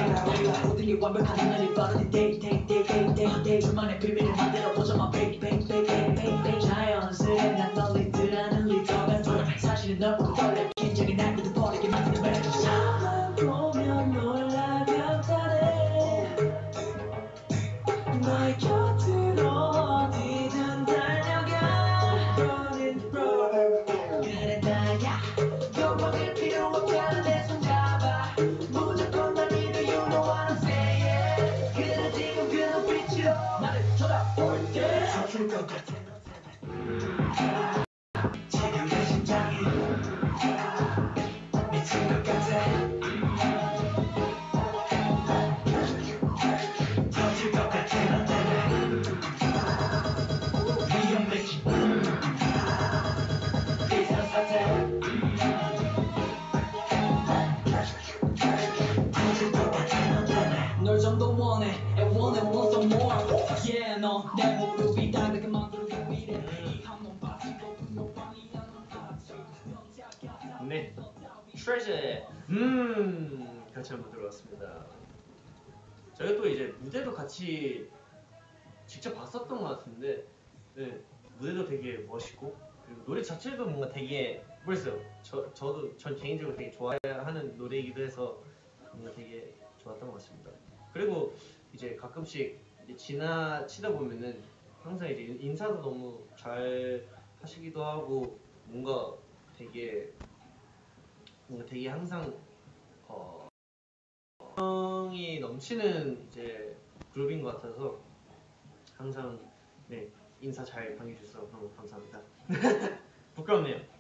모든 게 완벽한 하늘이 빠르니 데이 둘만의 비밀을 만들어보자 my baby 자연스레 난 널 들하는 리더가 돼 사실은 널 보고 떨려 긴장이 날 굳어버리게 만드는 멜로디 사람 보면 놀라겠다네 너의 곁으로 어디든 달려가 Running 그래 나야 욕먹을 필요 없게 내 손 잡아 무조건 날 믿어 You know what I'm saying 그래 지금 그 눈빛으로 나를 쳐다볼 때 터질 것 같아 지금 내 심장이 미친 것 같아 터질 것 같아 너 때문에 위험해 비상사태 터질 것 같아 너 때문에 널 좀 더 원해 I want some more Yeah 너 내 무릎이 닿게 만들기 위해 이 한몸 바치고 분노 방이 안넌 같이 네, 트레저의 같이 한번 들어봤습니다. 저희가 또 이제 무대도 같이 직접 봤었던 것 같은데 네, 무대도 되게 멋있고 그리고 노래 자체도 뭔가 되게 모르겠어요. 전 개인적으로 되게 좋아하는 노래이기도 해서 뭔가 되게 좋았던 것 같습니다. 그리고 이제 가끔씩 이제 지나치다 보면은 항상 이제 인사도 너무 잘 하시기도 하고 뭔가 되게 항상 정이 넘치는 이제 그룹인 것 같아서 항상 네 인사 잘 반겨주셔서 너무 감사합니다. 부끄럽네요.